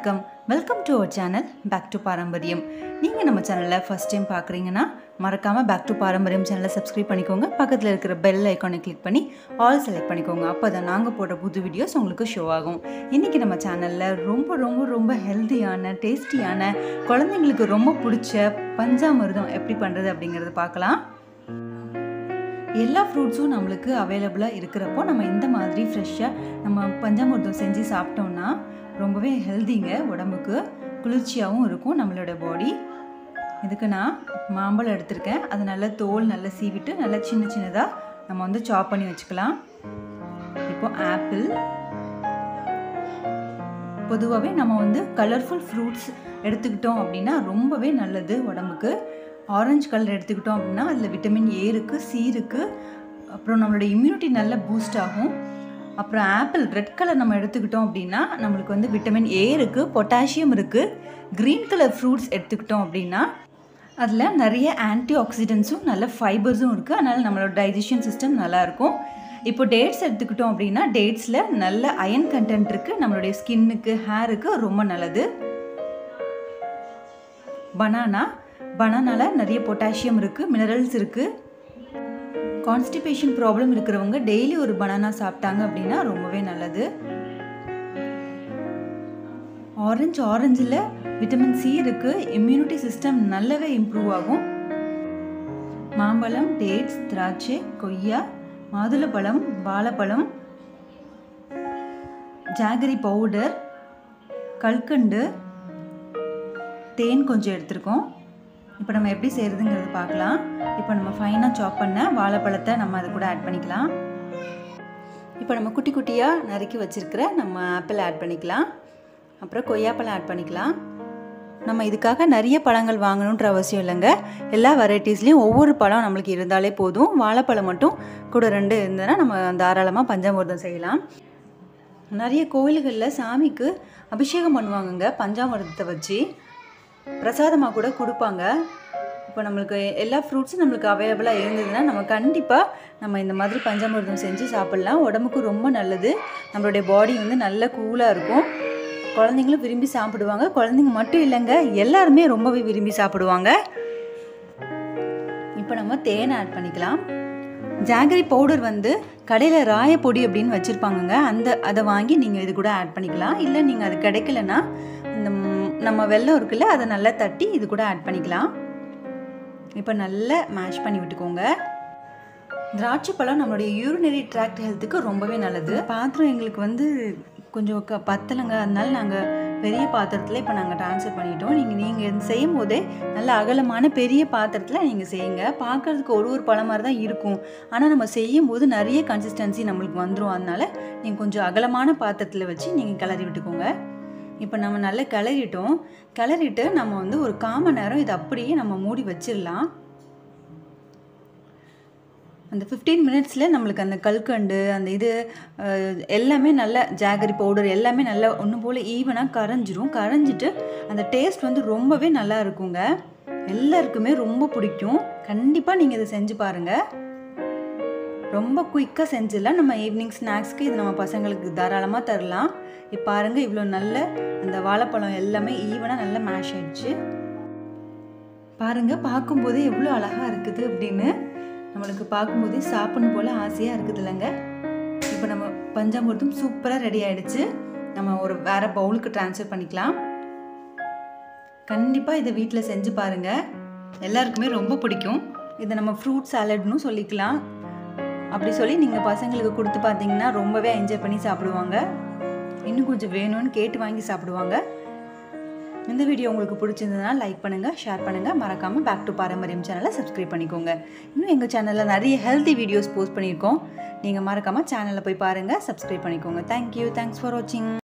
வணக்கம் welcome to our channel back to Parambariyam. நீங்கள் நம்ம சேனலில் ஃபஸ்ட் டைம் பார்க்குறீங்கன்னா மறக்காமல் பேக் டு பாரம்பரியம் சேனலை சப்ஸ்கிரைப் பண்ணிக்கோங்க. பக்கத்தில் இருக்கிற பெல் ஐக்கானை கிளிக் பண்ணி ஆல் செலக்ட் பண்ணிக்கோங்க. அப்போ தான் நாங்கள் போடுற புது வீடியோஸ் உங்களுக்கு ஷோ ஆகும். இன்றைக்கி நம்ம சேனலில் ரொம்ப ஹெல்த்தியான டேஸ்டியான குழந்தைங்களுக்கு ரொம்ப பிடிச்ச பஞ்சாமிர்தம் எப்படி பண்ணுறது அப்படிங்கிறத பார்க்கலாம். எல்லா ஃப்ரூட்ஸும் நம்மளுக்கு அவைலபிளாக இருக்கிறப்போ நம்ம இந்த மாதிரி ஃப்ரெஷ்ஷாக நம்ம பஞ்சாமிர்தம் செஞ்சு சாப்பிட்டோம்னா ரொம்பவே ஹெல்திங்க, உடம்புக்கு குளிர்ச்சியாகவும் இருக்கும் நம்மளோட பாடி. இதுக்கு நான் மாம்பழம் எடுத்திருக்கேன். அது நல்லா தோல் நல்லா சீவிட்டு நல்லா சின்னதாக நம்ம சாப் பண்ணி வச்சுக்கலாம். இப்போ ஆப்பிள், பொதுவாகவே நம்ம கலர்ஃபுல் ஃப்ரூட்ஸ் எடுத்துக்கிட்டோம் அப்படின்னா ரொம்பவே நல்லது உடம்புக்கு. ஆரஞ்சு கலர் எடுத்துக்கிட்டோம் அப்படின்னா அதில் விட்டமின் ஏ இருக்குது, சி இருக்குது, அப்புறம் நம்மளோட இம்யூனிட்டி நல்லா பூஸ்ட் ஆகும். அப்புறம் ஆப்பிள் ரெட் கலர் நம்ம எடுத்துக்கிட்டோம் அப்படின்னா நம்மளுக்கு விட்டமின் ஏ இருக்குது, பொட்டாசியம் இருக்குது. க்ரீன் கலர் ஃப்ரூட்ஸ் எடுத்துக்கிட்டோம் அப்படின்னா அதில் நிறைய ஆன்டி ஆக்சிடென்ட்ஸும் நல்ல ஃபைபர்ஸும் இருக்குது. அதனால் நம்மளோட டைஜஷன் சிஸ்டம் நல்லாயிருக்கும். இப்போ டேட்ஸ் எடுத்துக்கிட்டோம் அப்படின்னா டேட்ஸில் நல்ல அயன் கண்டென்ட் இருக்குது, நம்மளுடைய ஸ்கின்னுக்கு ஹேருக்கு ரொம்ப நல்லது. பனானாவில் நிறைய பொட்டாசியம் இருக்குது, மினரல்ஸ் இருக்குது. கான்ஸ்டிபேஷன் ப்ராப்ளம் இருக்கிறவங்க டெய்லி ஒரு பனானா சாப்பிட்டாங்க அப்படின்னா ரொம்பவே நல்லது. ஆரஞ்சில் விட்டமின் சி இருக்குது, இம்யூனிட்டி சிஸ்டம் நல்லாவே இம்ப்ரூவ் ஆகும். மாம்பழம், டேட்ஸ், திராட்சை, கொய்யா, மாதுளப்பழம், வாழைப்பழம், ஜாகரி பவுடர், கல்கண்டு, தேன் கொஞ்சம் எடுத்துருக்கோம். இப்போ நம்ம எப்படி செய்கிறதுங்கிறது பார்க்கலாம். இப்போ நம்ம ஃபைனாக சாப் பண்ண வாழைப்பழத்தை நம்ம அது கூட ஆட் பண்ணிக்கலாம். இப்போ நம்ம குட்டி குட்டியாக நறுக்கி வச்சுருக்கிற நம்ம ஆப்பிள் ஆட் பண்ணிக்கலாம். அப்புறம் கொய்யாப்பழம் ஆட் பண்ணிக்கலாம். நம்ம இதுக்காக நிறைய பழங்கள் வாங்கணுன்ற அவசியம் இல்லைங்க. எல்லா வெரைட்டிஸ்லேயும் ஒவ்வொரு பழம் நம்மளுக்கு இருந்தாலே போதும். வாழைப்பழம் மட்டும் கூட 2 இருந்ததுன்னா நம்ம தாராளமாக பஞ்சாமிர்தம் செய்யலாம். நிறைய கோவில்களில் சாமிக்கு அபிஷேகம் பண்ணுவாங்கங்க பஞ்சாமிர்தத்தை வச்சு, பிரசாதமாக கூட கொடுப்பாங்க. இப்போ நம்மளுக்கு எல்லா ஃப்ரூட்ஸும் நம்மளுக்கு அவைலபிளாக இருந்ததுன்னா நம்ம கண்டிப்பாக நம்ம இந்த மாதிரி பஞ்சாமிர்தம் செஞ்சு சாப்பிட்லாம். உடம்புக்கு ரொம்ப நல்லது. நம்மளுடைய பாடி நல்ல கூலாக இருக்கும். குழந்தைங்களும் விரும்பி சாப்பிடுவாங்க. குழந்தைங்க மட்டும் இல்லைங்க, எல்லாருமே ரொம்பவே விரும்பி சாப்பிடுவாங்க. இப்போ நம்ம தேன் ஆட் பண்ணிக்கலாம். ஜாகரி பவுடர் கடையில் ராயப்பொடி அப்படின்னு வச்சுருப்பாங்கங்க. அதை வாங்கி நீங்கள் இது கூட ஆட் பண்ணிக்கலாம். இல்லை நீங்கள் அது கிடைக்கலன்னா இந்த நம்ம வெல்லம் இருக்குல்ல அதை நல்லா தட்டி இது கூட ஆட் பண்ணிக்கலாம். இப்போ நல்லா மேஷ் பண்ணி விட்டுக்கோங்க. திராட்சை பழம் நம்மளுடைய யூரினரி ட்ராக்ட் ஹெல்த்துக்கு ரொம்பவே நல்லது. பாத்திரம் எங்களுக்கு கொஞ்சம் பத்தலைங்க, அதனால நாங்கள் பெரிய பாத்திரத்தில் இப்போ நாங்கள் ட்ரான்ஸ்ஃபர் பண்ணிட்டோம். நீங்கள் செய்யும் போதே நல்ல அகலமான பெரிய பாத்திரத்தில் நீங்கள் செய்யுங்க. பார்க்குறதுக்கு ஒரு பழம் மாதிரி தான் இருக்கும், ஆனால் நம்ம செய்யும் போது நிறைய கன்சிஸ்டன்சி நம்மளுக்கு வந்துடும். அதனால் நீங்கள் கொஞ்சம் அகலமான பாத்திரத்தில் வச்சு நீங்கள் கிளறி விட்டுக்கோங்க. இப்போ நம்ம நல்லா கிளறிட்டு நம்ம ஒரு 1/4 மணி நேரம் இதை அப்படியே நம்ம மூடி வச்சிடலாம். அந்த 15 மினிட்ஸில் நம்மளுக்கு அந்த கல்கண்டு அந்த இது எல்லாமே நல்லா ஜாகரி பவுடர் எல்லாமே நல்லா ஒன்று போல் ஈவனாக கரைஞ்சிட்டு அந்த டேஸ்ட் ரொம்பவே நல்லா இருக்குங்க. எல்லாருக்குமே ரொம்ப பிடிக்கும். கண்டிப்பாக நீங்கள் இதை செஞ்சு பாருங்கள். ரொம்ப குயிக்காக செஞ்சிடலாம். நம்ம ஈவினிங் ஸ்நாக்ஸ்க்கு இது நம்ம பசங்களுக்கு தாராளமாக தரலாம். இப்போ பாருங்கள், இவ்வளோ நல்ல அந்த வாழைப்பழம் எல்லாமே ஈவனாக நல்லா மேஷ் ஆகிடுச்சு. பாருங்கள், பார்க்கும்போதே எவ்வளோ அழகாக இருக்குது அப்படின்னு நம்மளுக்கு பார்க்கும்போதே சாப்பிடணும் போல் ஆசையாக இருக்குது இல்லைங்க. இப்போ நம்ம பஞ்சாமிர்தம் சூப்பராக ரெடி ஆகிடுச்சு. நம்ம ஒரு வேறு பவுலுக்கு ட்ரான்ஸ்ஃபர் பண்ணிக்கலாம். கண்டிப்பாக இதை வீட்டில் செஞ்சு பாருங்கள், எல்லாருக்குமே ரொம்ப பிடிக்கும். இதை நம்ம ஃப்ரூட் சாலட்னு சொல்லிக்கலாம். அப்படி சொல்லி நீங்கள் பசங்களுக்கு கொடுத்து பார்த்தீங்கன்னா ரொம்பவே என்ஜாய் பண்ணி சாப்பிடுவாங்க. இன்னும் கொஞ்சம் வேணும்னு கேட்டு வாங்கி சாப்பிடுவாங்க. இந்த வீடியோ உங்களுக்கு பிடிச்சிருந்ததுன்னா லைக் பண்ணுங்கள், ஷேர் பண்ணுங்கள். மறக்காமல் பேக் டு பாரம்பரியம் சேனலை சப்ஸ்கிரைப் பண்ணிக்கோங்க. இன்னும் எங்கள் சேனலில் நிறைய ஹெல்த்தி வீடியோஸ் போஸ்ட் பண்ணியிருக்கோம். நீங்கள் மறக்காமல் சேனலில் போய் பாருங்கள், சப்ஸ்கிரைப் பண்ணிக்கோங்க. தேங்க்யூ, தேங்க்ஸ் ஃபார் வாட்சிங்.